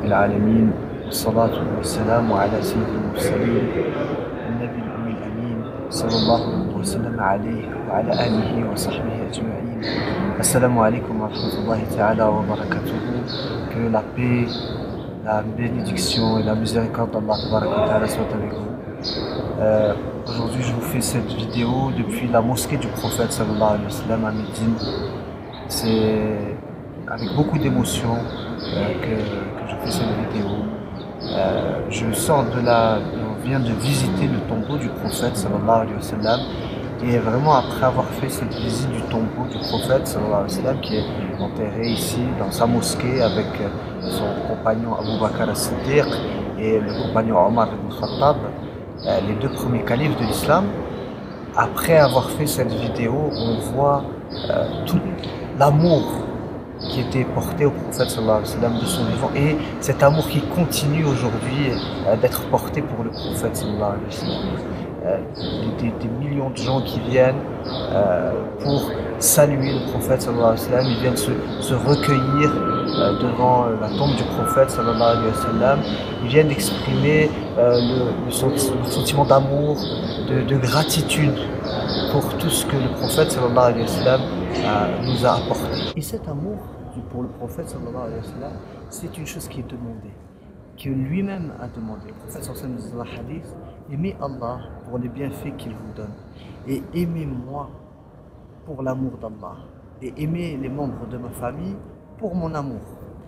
العالمين والصلاة والسلام على سيد المرسلين النبي الأمي الأمين صلى الله وسلم عليه وعلى آله وصحبه أجمعين. Assalamu alaikum wa rahmatullahi ta'ala wa barakatuhu. Que la paix, la bénédiction et la miséricorde d'Allah soit avec vous. Aujourd'hui je vous fais cette vidéo depuis la mosquée du prophète sallallahu alayhi wa sallam à Médine. C'est avec beaucoup d'émotion que je fais cette vidéo. Je sors de là, on vient de visiter le tombeau du prophète sallallahu alayhi wa sallam. Et vraiment après avoir fait cette visite du tombeau du prophète sallallahu alayhi wa sallam, qui est enterré ici dans sa mosquée avec son compagnon Abu Bakr as-Siddiq et le compagnon Omar ibn Khattab, les deux premiers califes de l'islam, après avoir fait cette vidéo, on voit tout l'amour qui était porté au prophète sallallahu alayhi wa sallam de son vivant, et cet amour qui continue aujourd'hui d'être porté pour le prophète sallallahu alayhi wa sallam. Des millions de gens qui viennent pour saluer le prophète sallallahu alayhi wa sallam, ils viennent se recueillir devant la tombe du prophète sallallahu alayhi wa sallam, ils viennent exprimer le sentiment d'amour, de gratitude pour tout ce que le prophète sallallahu alayhi wa sallam nous a apporté. Et cet amour pour le prophète sallallahu alayhi wa sallam, c'est une chose qui est demandée, que lui-même a demandé. Le prophète sallallahu alayhi wa sallam dit dans le hadith: aimez Allah pour les bienfaits qu'il vous donne, et aimez-moi pour l'amour d'Allah, et aimez les membres de ma famille pour mon amour.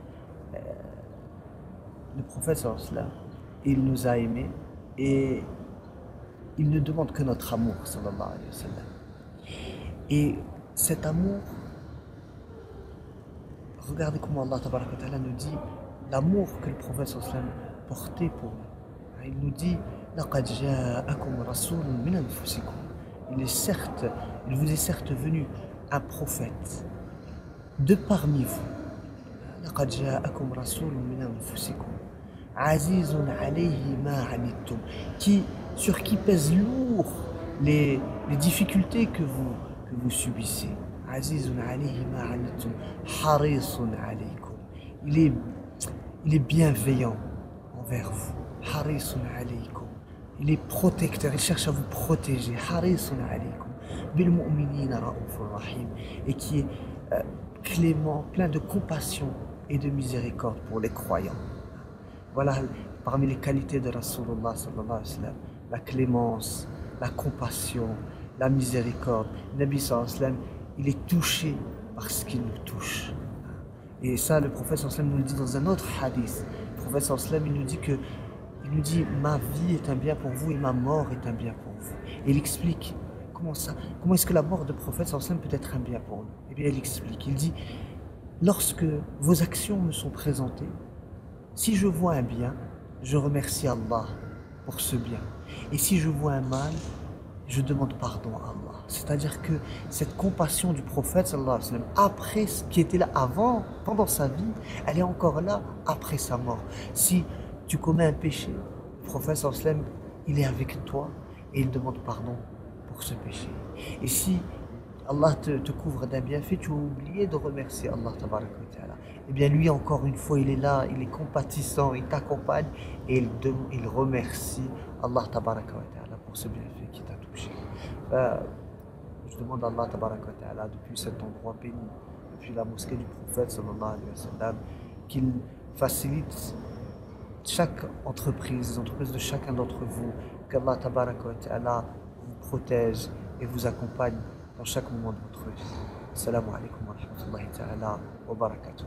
Le prophète sallallahu alayhi wa sallam, il nous a aimés et il ne demande que notre amour sallallahu alayhi wa sallam. Et cet amour, regardez comment Allah tabaraka wa ta'ala nous dit l'amour que le prophète sallallahu alayhi wa sallam portait pour nous. Il nous dit: laqad ja'akum rasulun min anfusikum. Il vous est certes venu un prophète de parmi vous. Laqad ja'akum rasulun min anfusikum azizun alayhi ma anittum, sur qui pèsent lourd les difficultés que vous subissez. Azizun alayhi ma anittum harisun alaykum. Il est bienveillant envers vous. Harisun alaykum. Il est protecteur, il cherche à vous protéger. Harisun alaykum. Bil mu'minina ra'ufur rahim. Et qui est clément, plein de compassion et de miséricorde pour les croyants. Voilà parmi les qualités de Rasulullah sallallahu alayhi wa sallam: la clémence, la compassion, la miséricorde. Nabi sallallahu alayhi wa sallam, il est touché parce qu'il nous touche. Et ça, le prophète sallallahu alayhi wa sallam nous le dit dans un autre hadith. Le prophète sallallahu alayhi wa sallam, il nous dit ma vie est un bien pour vous et ma mort est un bien pour vous. Et il explique comment est-ce que la mort du prophète sallallahu alayhi wa sallam peut être un bien pour nous. Eh bien, il explique, il dit: lorsque vos actions me sont présentées, si je vois un bien, je remercie Allah pour ce bien. Et si je vois un mal, je demande pardon à Allah. C'est-à-dire que cette compassion du prophète sallallahu alayhi wa sallam, après ce qui était là avant, pendant sa vie, elle est encore là après sa mort. Si tu commets un péché, le prophète sallallahu alayhi wa sallam, il est avec toi et il demande pardon pour ce péché. Et si Allah te couvre d'un bienfait, tu as oublié de remercier Allah tabaraka wa ta'ala, eh bien lui encore une fois, il est là, il est compatissant, il t'accompagne et il remercie Allah tabaraka wa ta'ala pour ce bienfait qui t'a touché. Je demande à Allah tabaraka wa ta'ala, depuis cet endroit béni, depuis la mosquée du prophète sallallahu alayhi wa sallam, qu'il facilite chaque entreprise, les entreprises de chacun d'entre vous, qu'Allah tabaraka wa ta'ala vous protège et vous accompagne dans chaque moment de votre vie. Assalamu alaikum wa rahmatullahi ta'ala wa barakatuh.